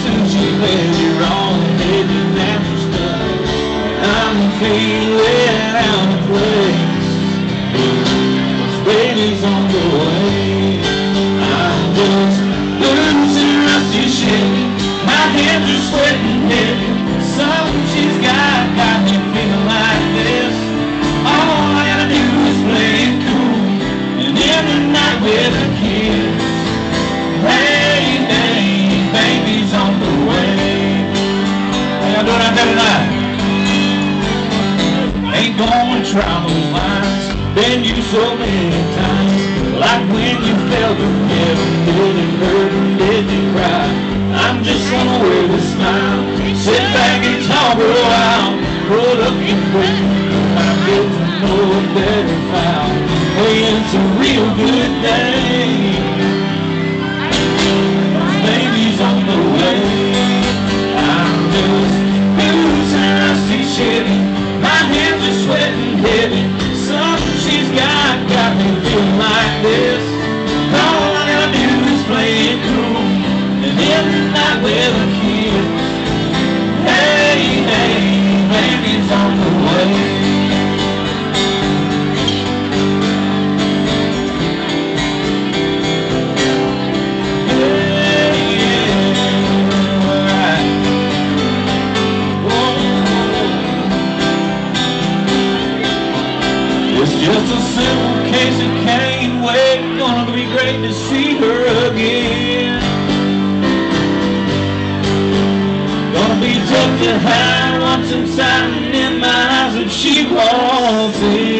soon she plays you wrong, baby, now she's done. I'm feeling out of place, baby's on the way. I'm just losing rusty shit, my hands are sweating heavy. Something she's got me feeling like this. All I gotta do is play it cool and end the night with a kiss. Hey, hey, baby's on the way. How y'all doing out there tonight? Ain't gonna try those lines, been used so many times. Like when you felt the heaven, did it hurt and did you cry? I'm just on a way to smile, sit back and talk for a while, roll up your book, I'm good to know a better file. Hey, it's a real good day, baby's on the way. I'm just losing rusty shitty, my hands are sweating heavy. Something she's got me feeling like this. All I gotta do is play it cool and end the night with a kiss. Hey, hey, baby's on the way. It's just a simple case of can't wait. Gonna be great to see her again. Gonna be tough to hide what's inside in my eyes when she walks in.